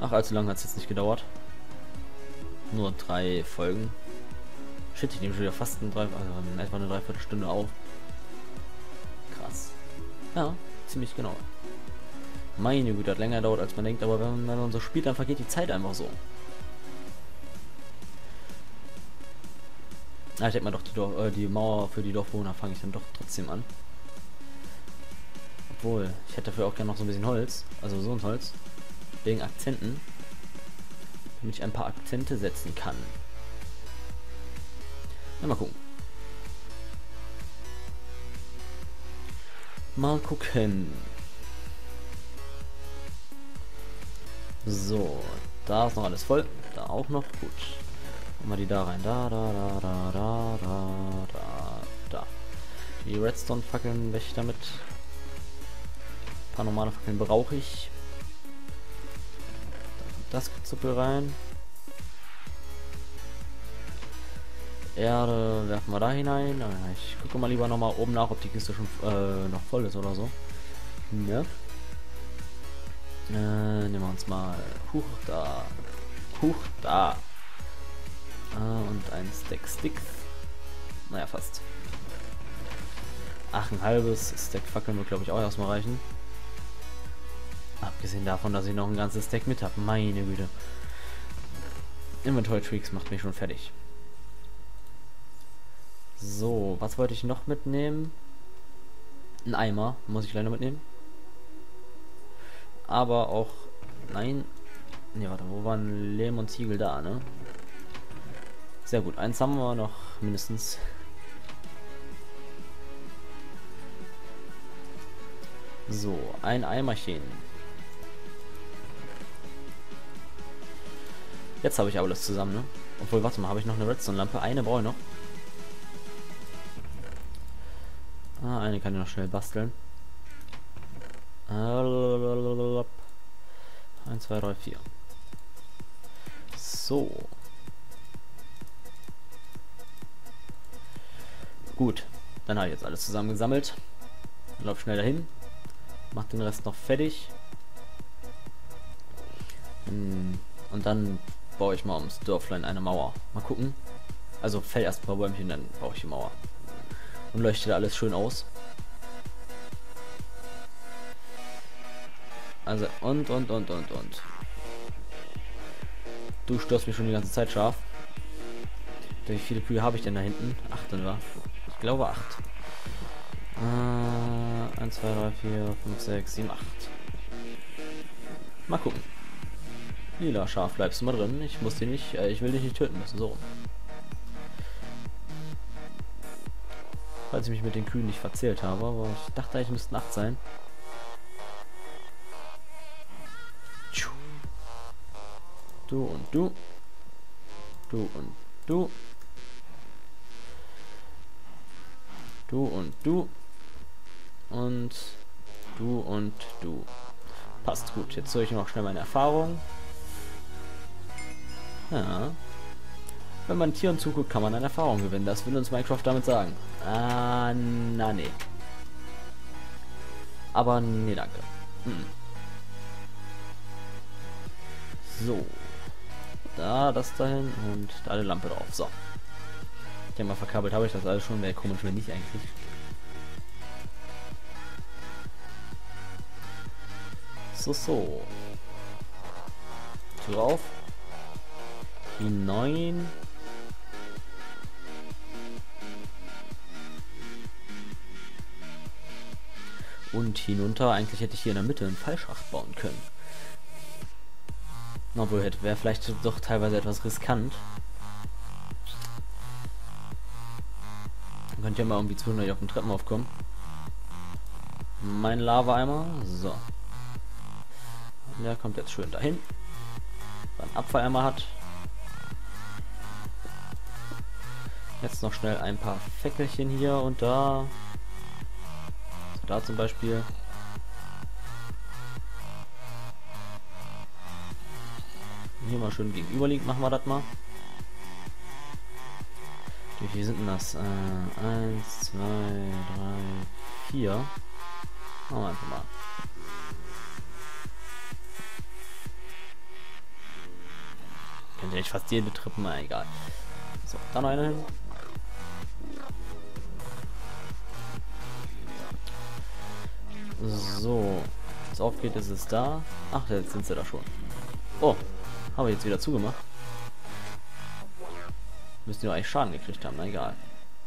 Ach, allzu lange hat es jetzt nicht gedauert. Nur 3 Folgen. Shit, ich nehme schon wieder fast etwa eine Dreiviertelstunde auf. Krass. Ja, ziemlich genau. Meine Güte, hat länger gedauert als man denkt, aber wenn man so spielt, dann vergeht die Zeit einfach so. Ah, ich denke mal doch, die Mauer für die Dorfbewohner fange ich dann doch trotzdem an. Obwohl, ich hätte dafür auch gerne noch so ein bisschen Holz. Also so ein Holz. Wegen Akzenten. Damit ich ein paar Akzente setzen kann. Ja, mal gucken. Mal gucken. So, da ist noch alles voll. Da auch noch. Gut. Machen wir die da rein. Da. Die Redstone-Fackeln weg damit. Ein paar normale Fackeln brauche ich. Das Gezuppel rein. Erde werfen wir da hinein. Ich gucke mal lieber noch mal oben nach, ob die Kiste schon noch voll ist oder so. Ja. Nehmen wir uns mal. Huch da. Und ein Stack Sticks. Naja, fast. Ach, ein halbes Stack Fackeln wird, glaube ich, auch erstmal reichen. Abgesehen davon, dass ich noch ein ganzes Stack mit habe. Meine Güte. Inventory Tweaks macht mich schon fertig. So, was wollte ich noch mitnehmen? Ein Eimer muss ich leider mitnehmen. Aber auch... Nein. Ne, warte, wo waren Lehm und Ziegel da, ne? Sehr gut, eins haben wir noch mindestens. So, ein Eimerchen. Jetzt habe ich alles zusammen, ne? Obwohl, warte mal, habe ich noch eine Redstone-Lampe? Eine brauche ich noch. Ah, eine kann ich noch schnell basteln. 1, 2, 3, 4. So. Gut, dann habe ich jetzt alles zusammen gesammelt. Lauf schnell dahin. Mach den Rest noch fertig. Und dann baue ich mal ums Dörflein eine Mauer. Mal gucken. Also fäll erst ein paar Bäumchen, dann baue ich die Mauer. Und leuchte da alles schön aus. Also und. Du störst mich schon die ganze Zeit scharf. Wie viele Kühe habe ich denn da hinten? 8 sind wir. Ich glaube 8. 1, 2, 3, 4, 5, 6, 7, 8. Mal gucken. Lila Schaf, bleibst du mal drin. Ich muss dich nicht, ich will dich nicht töten müssen. So. Falls ich mich mit den Kühen nicht verzählt habe, aber ich dachte, ich müsste 8 sein. Du und du. Du und du. Du und du. Und du und du. Passt gut. Jetzt soll ich noch schnell meine Erfahrung. Ja. Wenn man Tieren zuguckt, kann man eine Erfahrung gewinnen. Das will uns Minecraft damit sagen. Ah, na nee. Aber nee, danke. So. Da, das dahin und da eine Lampe drauf. So. Ich denke mal, verkabelt habe ich das alles schon. Wäre komisch, wenn nicht eigentlich. So. Tür auf. Hinein. Und hinunter. Eigentlich hätte ich hier in der Mitte einen Fallschacht bauen können. Obwohl, wäre vielleicht doch teilweise etwas riskant. Dann könnt ihr mal irgendwie zwischendurch auf den Treppen aufkommen. Mein Lava-Eimer. So. Der kommt jetzt schön dahin. Dann Abfalleimer hat. Jetzt noch schnell ein paar Fäckelchen hier und da. So, da zum Beispiel. Hier mal schön gegenüberliegend machen wir das mal. Wie viel sind denn das? 1, 2, 3, 4. Machen wir einfach mal. nicht fast jede Treppe, mal egal. So, da noch eine hin. So, was aufgeht, ist es da. Ach, jetzt sind sie da schon. Oh, habe ich jetzt wieder zugemacht. Müssen die eigentlich Schaden gekriegt haben, na egal.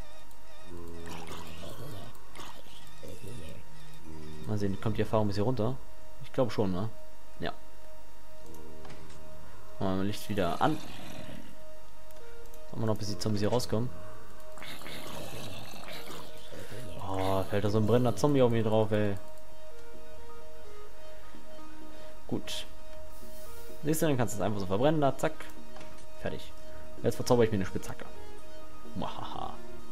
Mal sehen, kommt die Erfahrung bis hier runter? Ich glaube schon, ne? Ja. Machen wir Licht wieder an. Haben wir noch, bis die Zombies hier rauskommen. Oh, fällt da so ein brennender Zombie auf mich drauf, ey. Gut. Siehst du, dann kannst du es einfach so verbrennen, da, zack. Fertig. Jetzt verzauber ich mir eine Spitzhacke. Wahaha.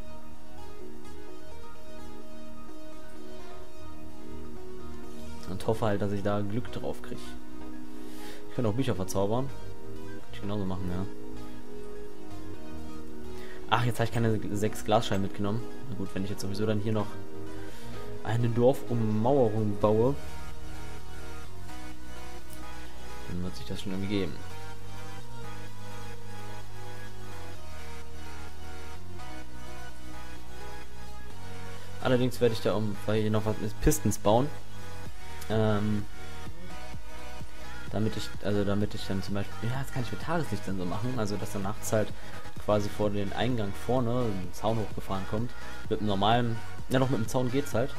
Und hoffe halt, dass ich da Glück drauf kriege. Ich kann auch Bücher verzaubern. Kann ich genauso machen, ja. Ach, jetzt habe ich keine 6 Glasscheiben mitgenommen. Na gut, wenn ich jetzt sowieso dann hier noch eine Dorfummauerung baue, dann wird sich das schon irgendwie geben. Allerdings werde ich da weil hier noch was ist, Pistons bauen. Damit ich dann zum Beispiel, ja, das kann ich mit Tageslicht dann so machen, also dass dann nachts halt quasi vor den Eingang vorne ein Zaun hochgefahren kommt. Mit einem normalen, ja noch mit dem Zaun geht's halt.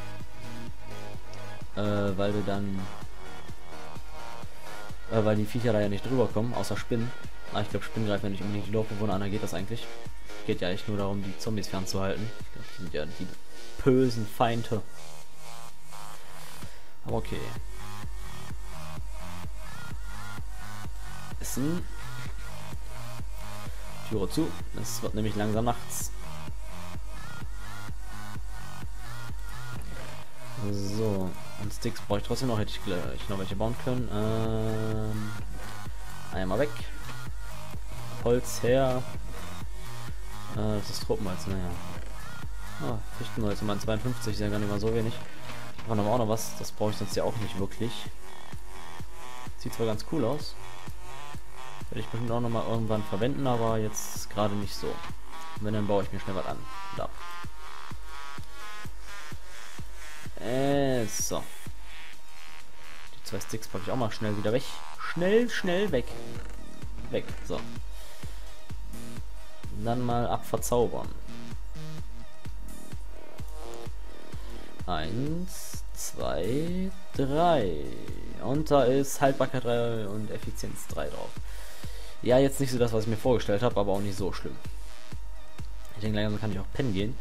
Weil du dann, weil die Viecher da ja nicht drüber kommen, außer Spinnen. Aber ich glaube, Spinnen greifen ja nicht unbedingt die Dorfbewohner an, da geht das eigentlich. Geht ja eigentlich nur darum, die Zombies fernzuhalten. Ich glaube, die sind ja die bösen Feinde. Aber okay. Essen. Türe zu. Es wird nämlich langsam nachts. So. Und Sticks brauche ich trotzdem noch. Hätte ich gleich noch welche bauen können. Einmal weg. Holz her. Das ist Tropenholz, naja. Ah, Fichtenholz, mein 52 ist ja gar nicht mal so wenig. Davon haben wir auch noch was. Das brauche ich sonst ja auch nicht wirklich. Sieht zwar ganz cool aus. Werde ich bestimmt auch noch mal irgendwann verwenden, aber jetzt gerade nicht so. Und wenn, dann baue ich mir schnell was an. Da. So. Die 2 Sticks packe ich auch mal schnell wieder weg. Schnell weg. Weg. So. Und dann mal abverzaubern. 1, 2, 3. Und da ist Haltbarkeit 3 und Effizienz 3 drauf. Ja, jetzt nicht so das, was ich mir vorgestellt habe, aber auch nicht so schlimm. Ich denke, langsam kann ich auch pennen gehen.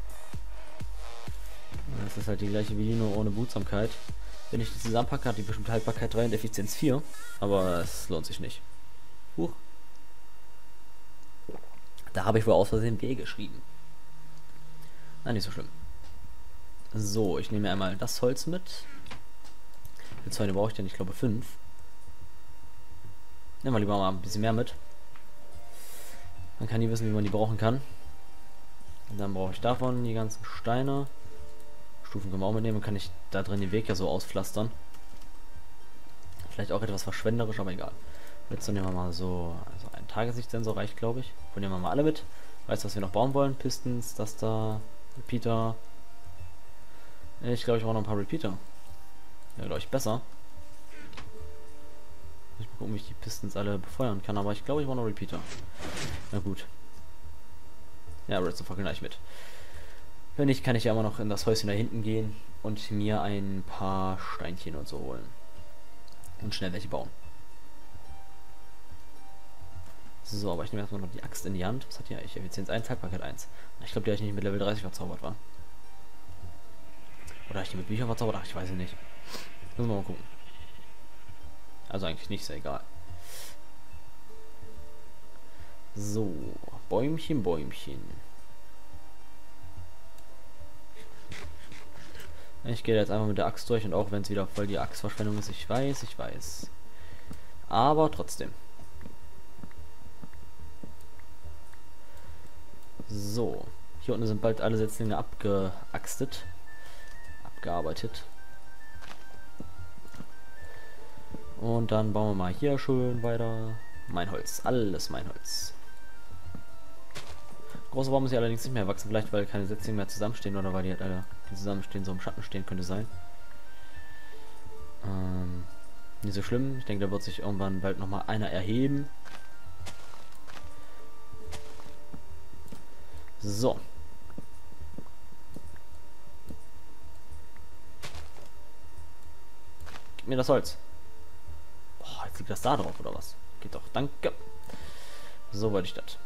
Das ist halt die gleiche wie nur ohne Behutsamkeit. Wenn ich die zusammenpacke, hat die bestimmt Haltbarkeit 3 und Effizienz 4. Aber es lohnt sich nicht. Huch. Da habe ich wohl aus Versehen B geschrieben. Na, nicht so schlimm. So, ich nehme einmal das Holz mit. Jetzt heute brauche ich denn, ich glaube, 5. Nehmen wir lieber mal ein bisschen mehr mit. Man kann nie wissen, wie man die brauchen kann. Und dann brauche ich davon die ganzen Steine. Stufen können wir auch mitnehmen. Kann ich da drin den Weg ja so auspflastern. Vielleicht auch etwas verschwenderisch, aber egal. Jetzt nehmen wir mal so, also ein Tagessichtssensor reicht, glaube ich. Und nehmen wir mal alle mit. Weißt du, was wir noch bauen wollen? Pistons, das da, Repeater. Ich glaube, ich brauche noch ein paar Repeater. Ja, glaube ich, besser. Ich mal gucken, wie ich die Pistons alle befeuern kann, aber ich glaube, ich brauche noch Repeater. Na gut. Ja, Redstone gleich mit. Wenn nicht, kann ich ja immer noch in das Häuschen da hinten gehen und mir ein paar Steinchen und so holen. Und schnell welche bauen. So, aber ich nehme erstmal noch die Axt in die Hand. Was hat die eigentlich? Effizienz 1, Haltbarkeit 1. Ich glaube, die habe ich nicht mit Level 30 verzaubert, war. Oder habe ich die mit Büchern verzaubert? Ach, ich weiß es nicht. Müssen wir mal gucken. Also eigentlich nicht, sehr egal. So, Bäumchen, Bäumchen. Ich gehe jetzt einfach mit der Axt durch und auch wenn es wieder voll die Axtverschwendung ist, ich weiß. Aber trotzdem. So, hier unten sind bald alle Setzlinge abgearbeitet. Und dann bauen wir mal hier schön weiter. mein Holz. Alles mein Holz. Großer Baum muss hier allerdings nicht mehr wachsen. Vielleicht, weil keine Setzlinge mehr zusammenstehen oder weil die halt alle, die zusammenstehen, so im Schatten stehen, könnte sein. Nicht so schlimm. Ich denke, da wird sich irgendwann bald nochmal einer erheben. So. Gib mir das Holz. Boah, jetzt liegt das da drauf, oder was? Geht doch. Danke. So wollte ich das.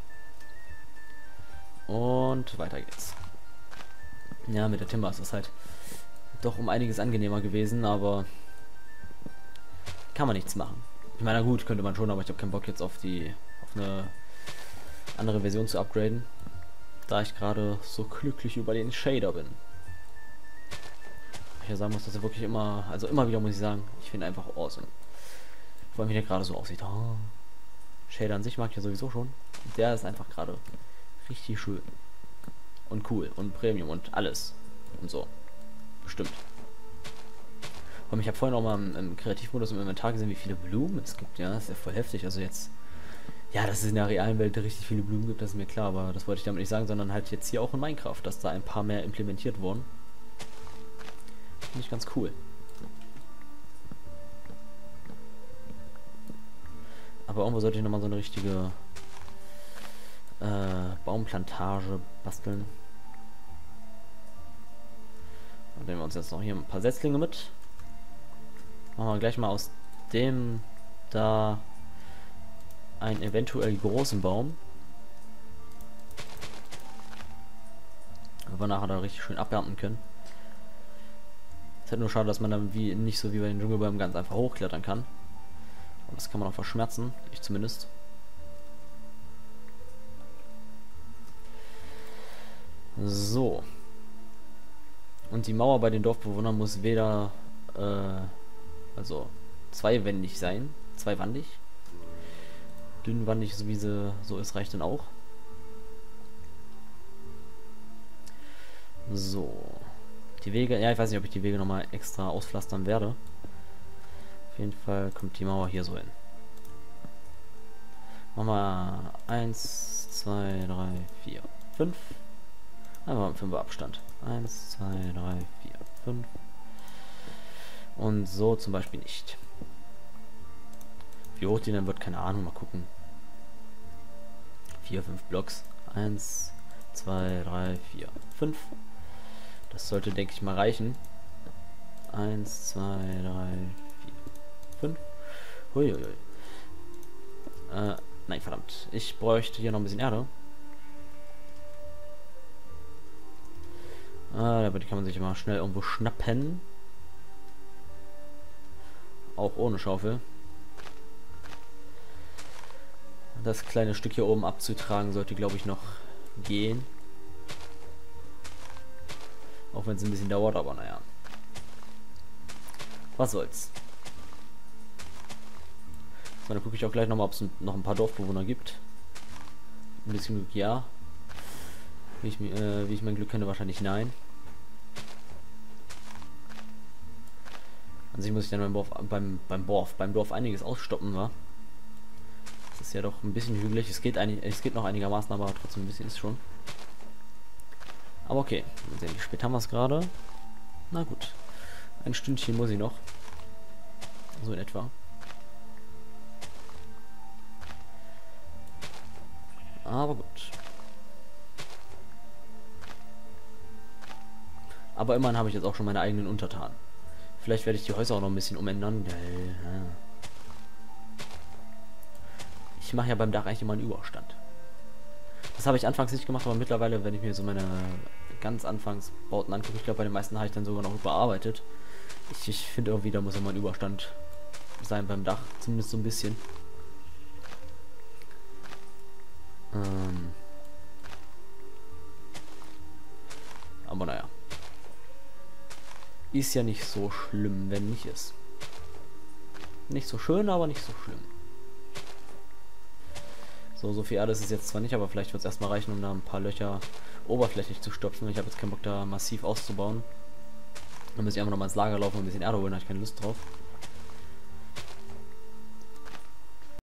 Und weiter geht's. Ja, mit der Timber ist es halt doch um einiges angenehmer gewesen, aber kann man nichts machen. Ich meine, na gut, könnte man schon, aber ich habe keinen Bock jetzt auf eine andere Version zu upgraden, da ich gerade so glücklich über den Shader bin. Ich ja sagen muss, dass er wirklich immer wieder muss ich sagen, ich finde einfach awesome. Vor allem wie der gerade so aussieht. Oh. Shader an sich mag ich ja sowieso schon. Der ist einfach gerade richtig schön. Und cool. Und Premium und alles. Und so. Bestimmt. Und ich habe vorhin auch mal im Kreativmodus im Inventar gesehen, wie viele Blumen es gibt. Ja, das ist ja voll heftig. Also jetzt... Ja, dass es in der realen Welt richtig viele Blumen gibt, das ist mir klar. Aber das wollte ich damit nicht sagen, sondern halt jetzt hier auch in Minecraft, dass da ein paar mehr implementiert wurden. Finde ich ganz cool. Aber irgendwo sollte ich nochmal so eine richtige Baumplantage basteln. Und nehmen wir uns jetzt noch hier ein paar Setzlinge mit. Machen wir gleich mal aus dem da einen eventuell großen Baum. Wenn wir nachher da richtig schön abernten können. Es ist halt nur schade, dass man dann nicht so wie bei den Dschungelbäumen ganz einfach hochklettern kann. Und das kann man auch verschmerzen. Ich zumindest. So. Und die Mauer bei den Dorfbewohnern muss weder also zweiwandig sein. Zweiwandig. Dünnwandig, so wie sie so ist, reicht dann auch. So. Die Wege, ja, ich weiß nicht, ob ich die Wege nochmal extra auspflastern werde. Auf jeden Fall kommt die Mauer hier so hin. Machen wir 1, 2, 3, 4, 5. Einfach mit 5 Abstand. 1, 2, 3, 4, 5. Und so zum Beispiel nicht. Wie hoch die dann wird, keine Ahnung, mal gucken. 4, 5 Blocks. 1, 2, 3, 4, 5. Das sollte, denke ich mal, reichen. 1, 2, 3, 4, 5. Huiuiui. Nein, verdammt. Ich bräuchte hier noch ein bisschen Erde. Aber die kann man sich immer schnell irgendwo schnappen. Auch ohne Schaufel. Das kleine Stück hier oben abzutragen sollte, glaube ich, noch gehen. Auch wenn es ein bisschen dauert, aber naja. Was soll's. So, dann gucke ich auch gleich nochmal, ob es noch ein paar Dorfbewohner gibt. Ein bisschen Glück, ja. Wie ich mein Glück kenne, wahrscheinlich nein. An sich muss ich dann beim Dorf einiges ausstoppen, wa? Das ist ja doch ein bisschen hügelig. Es geht noch einigermaßen, aber trotzdem ein bisschen ist schon. Aber okay, mal sehen, wie spät haben wir es gerade? Na gut. Ein Stündchen muss ich noch. So in etwa. Aber gut. Aber immerhin habe ich jetzt auch schon meine eigenen Untertanen. Vielleicht werde ich die Häuser auch noch ein bisschen umändern. Ja. Ich mache ja beim Dach eigentlich immer einen Überstand. Das habe ich anfangs nicht gemacht, aber mittlerweile, wenn ich mir so meine ganz Anfangsbauten angucke, ich glaube, bei den meisten habe ich dann sogar noch überarbeitet. Ich finde irgendwie, da muss immer ein Überstand sein beim Dach. Zumindest so ein bisschen. Aber naja. Ist ja nicht so schlimm, wenn nicht ist. Nicht so schön, aber nicht so schlimm. So viel Erde ist es jetzt zwar nicht, aber vielleicht wird es erstmal reichen, um da ein paar Löcher oberflächlich zu stopfen. Ich habe jetzt keinen Bock, da massiv auszubauen. Dann muss ich einfach nochmal ins Lager laufen und ein bisschen Erde holen, da habe ich keine Lust drauf.